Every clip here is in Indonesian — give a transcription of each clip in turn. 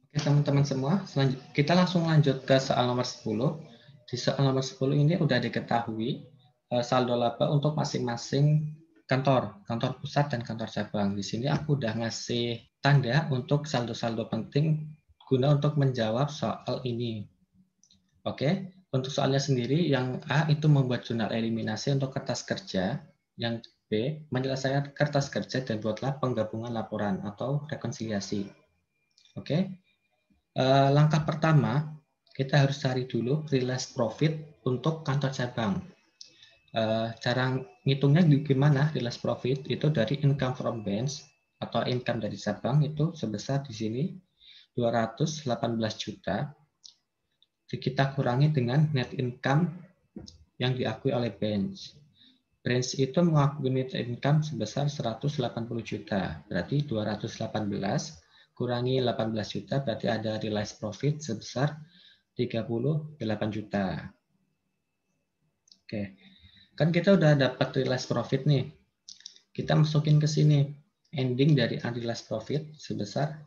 Oke, teman-teman semua, kita langsung lanjut ke soal nomor 10. Di soal nomor 10 ini udah diketahui saldo laba untuk masing-masing kantor pusat dan kantor cabang. Di sini aku udah ngasih tanda untuk saldo-saldo penting guna untuk menjawab soal ini. Oke, untuk soalnya sendiri, yang A itu membuat jurnal eliminasi untuk kertas kerja, yang B menyelesaikan kertas kerja dan buatlah penggabungan laporan atau rekonsiliasi. Oke. Langkah pertama, kita harus cari dulu realized profit untuk kantor cabang. Cara ngitungnya gimana realized profit? Itu dari income from branch atau income dari cabang itu sebesar di sini 218 juta. Kita kurangi dengan net income yang diakui oleh branch. Branch itu mengakui net income sebesar 180 juta. Berarti 218 kurangi 18 juta berarti ada realized profit sebesar 38 juta. Oke. Kan kita udah dapat realized profit nih. Kita masukin ke sini ending dari unrealized profit sebesar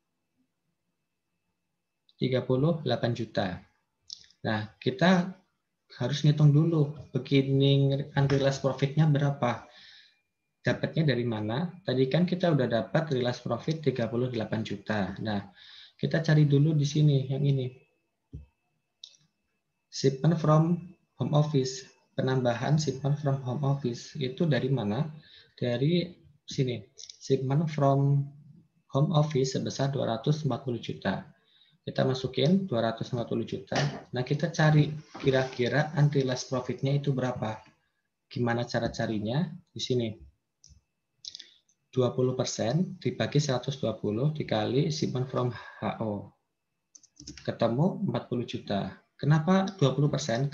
38 juta. Nah, kita harus ngitung dulu beginning unrealized profit-nya berapa. Dapatnya dari mana? Tadi kan kita udah dapat realized profit 38 juta. Nah, kita cari dulu di sini yang ini. Shipment from home office. Penambahan shipment from home office. Itu dari mana? Dari sini. Shipment from home office sebesar 240 juta. Kita masukin 240 juta. Nah, kita cari kira-kira unrealized profit-nya itu berapa. Gimana cara carinya? Di sini. 20% dibagi 120 dikali shipment from HO. Ketemu 40 juta. Kenapa 20%?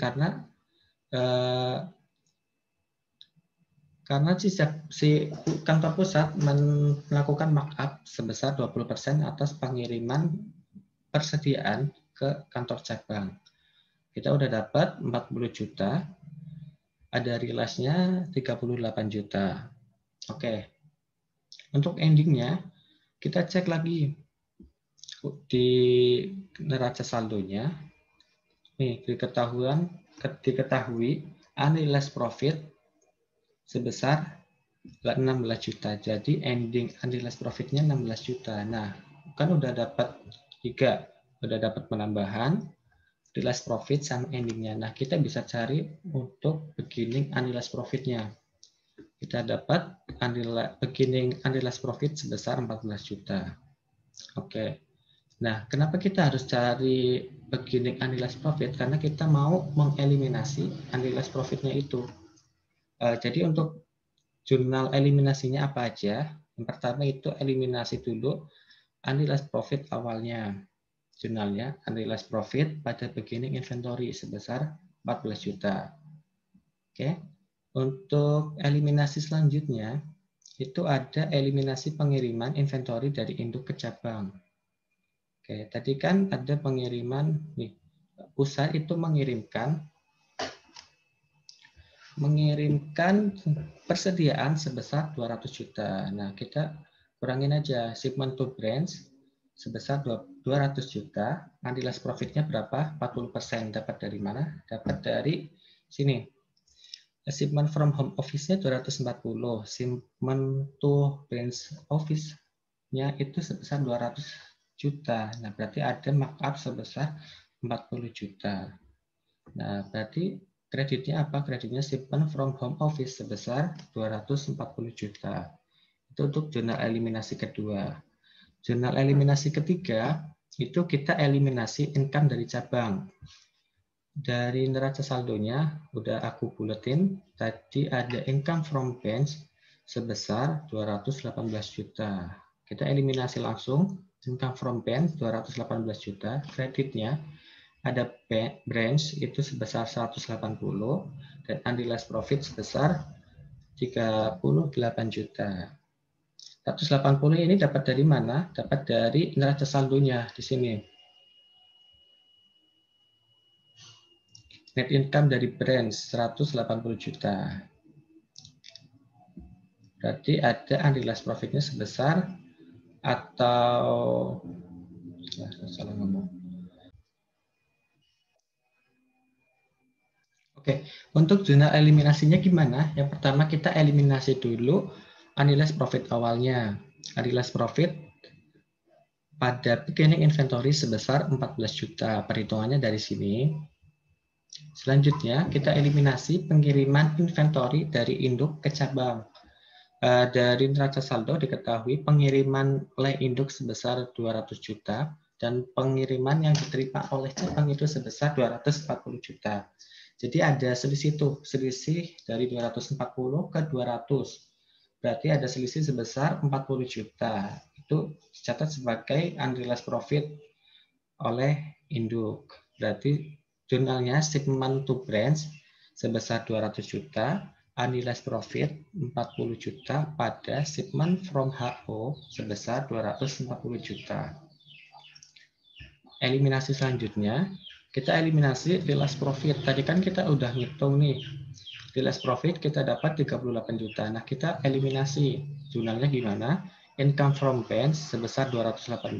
Karena si kantor pusat melakukan markup sebesar 20% atas pengiriman persediaan ke kantor cabang. Kita udah dapat 40 juta, ada realize-nya 38 juta. Oke. Untuk endingnya, kita cek lagi di neraca saldonya. Nih, diketahui unrealized profit sebesar 16 juta. Jadi ending unrealized profit-nya 16 juta. Nah, kan udah dapat 3. Udah dapat penambahan, realized profit sama endingnya. Nah, kita bisa cari untuk beginning unrealized profit-nya. Kita dapat beginning unrealized profit sebesar 14 juta. Oke. Nah, kenapa kita harus cari beginning unrealized profit? Karena kita mau mengeliminasi unrealized profit-nya itu. Jadi untuk jurnal eliminasinya apa aja? Yang pertama itu eliminasi dulu unrealized profit awalnya. Jurnalnya unrealized profit pada beginning inventory sebesar 14 juta. Oke. Untuk eliminasi selanjutnya itu ada eliminasi pengiriman inventory dari induk ke cabang. Oke, tadi kan ada pengiriman nih. Pusat itu mengirimkan persediaan sebesar 200 juta. Nah, kita kurangin aja shipment to branch sebesar 200 juta. Unrealized profit-nya berapa? 40%. Dapat dari mana? Dapat dari sini. Shipment from home office-nya 240. Shipment to branch office-nya itu sebesar 200 juta. Nah, berarti ada markup sebesar 40 juta. Nah, berarti kreditnya apa? Kreditnya shipment from home office sebesar 240 juta. Itu untuk jurnal eliminasi kedua. Jurnal eliminasi ketiga, itu kita eliminasi income dari cabang. Dari neraca saldonya, udah aku buletin, tadi ada income from branch sebesar 218 juta. Kita eliminasi langsung, income from branch 218 juta, kreditnya ada branch itu sebesar 180 dan unrealized profit sebesar 38 juta. 180 ini dapat dari mana? Dapat dari neraca saldonya di sini. Net income dari branch 180 juta. Berarti ada unrealized profitnya sebesar atau Oke, untuk jurnal eliminasinya gimana? Yang pertama kita eliminasi dulu unrealized profit awalnya. Unrealized profit pada beginning inventory sebesar 14 juta. Perhitungannya dari sini. Selanjutnya, kita eliminasi pengiriman inventory dari induk ke cabang. Dari neraca saldo diketahui pengiriman oleh induk sebesar 200 juta dan pengiriman yang diterima oleh cabang itu sebesar 240 juta. Jadi ada selisih tuh, selisih dari 240 ke 200. Berarti ada selisih sebesar 40 juta. Itu dicatat sebagai unrealized profit oleh induk. Berarti jurnalnya shipment to branch sebesar 200 juta, unrealized profit 40 juta pada shipment from HO sebesar 240 juta. Eliminasi selanjutnya, kita eliminasi realized profit. Tadi kan kita udah ngitung nih. Realized profit kita dapat 38 juta. Nah, kita eliminasi. Jurnalnya gimana? Income from branch sebesar 218.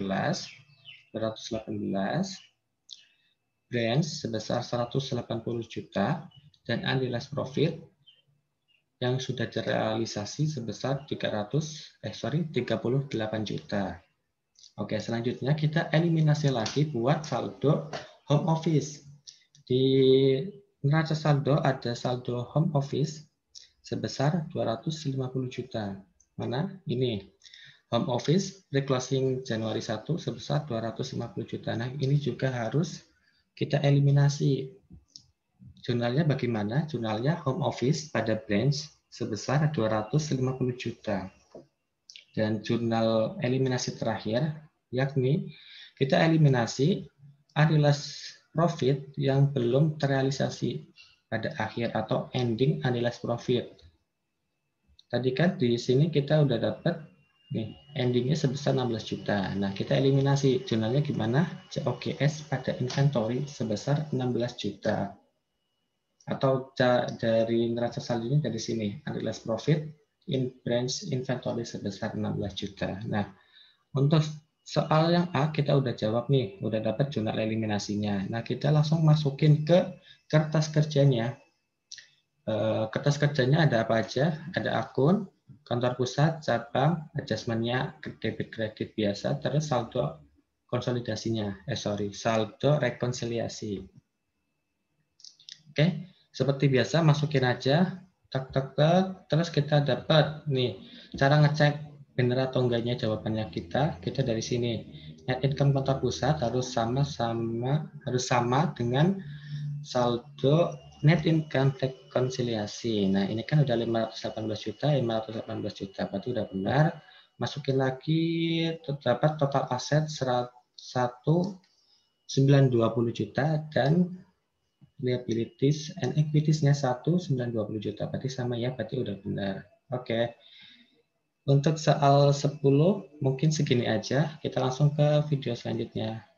Branch sebesar 180 juta dan unrealized profit yang sudah terrealisasi sebesar 38 juta. Oke, selanjutnya kita eliminasi lagi buat saldo home office. Di neraca saldo ada saldo home office sebesar 250 juta. Mana? Ini. Home office pre-closing Januari 1 sebesar 250 juta. Nah, ini juga harus kita eliminasi. Jurnalnya bagaimana? Jurnalnya home office pada branch sebesar 250 juta. Dan jurnal eliminasi terakhir, yakni kita eliminasi unrealized profit yang belum terrealisasi pada akhir atau ending unrealized profit. Tadi kan di sini kita udah dapat nih endingnya sebesar 16 juta. Nah, kita eliminasi jurnalnya gimana? COGS pada inventory sebesar 16 juta. Atau dari neraca saldonya dari sini, unrealized profit in branch inventory sebesar 16 juta. Nah, untuk soal yang A kita udah jawab nih, udah dapat jurnal eliminasinya. Nah, kita langsung masukin ke kertas kerjanya. Kertas kerjanya ada apa aja? Ada akun, kantor pusat, cabang, adjustment-nya debit kredit biasa, terus saldo konsolidasinya. Saldo rekonsiliasi. Oke, seperti biasa masukin aja, terus kita dapat nih cara ngecek benar atau enggaknya jawabannya kita dari sini. Net income kantor pusat harus sama dengan saldo net income rekonsiliasi. Nah, ini kan udah 518 juta, berarti udah benar. Masukin lagi terdapat total aset 1.920 juta dan liabilities and equities-nya 1.920 juta. Berarti sama ya, berarti udah benar. Oke. Untuk soal 10 mungkin segini aja. Kita langsung ke video selanjutnya.